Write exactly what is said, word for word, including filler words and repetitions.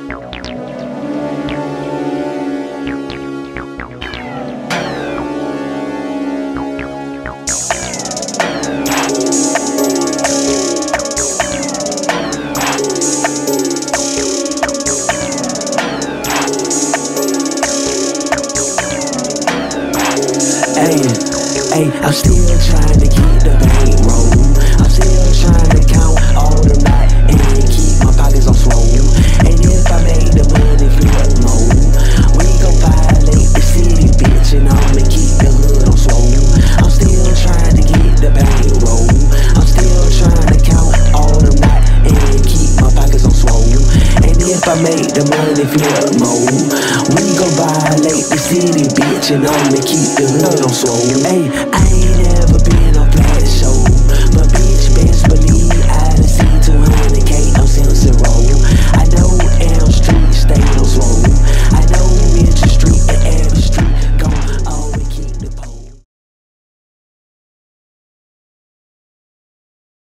Hey, I'm still trying to keep the bankroll. I'm still trying to count all the night and keep my pockets on swole. And if I make the money flip more, we gon' violate the city, bitch, and I'ma keep the hood on swole. I'm still trying to get the bankroll. I'm still trying to count all the night and keep my pockets on swole. And if I make the money flip more, we gon' violate the city, bitch, and I'ma keep the hood on swole. Hey,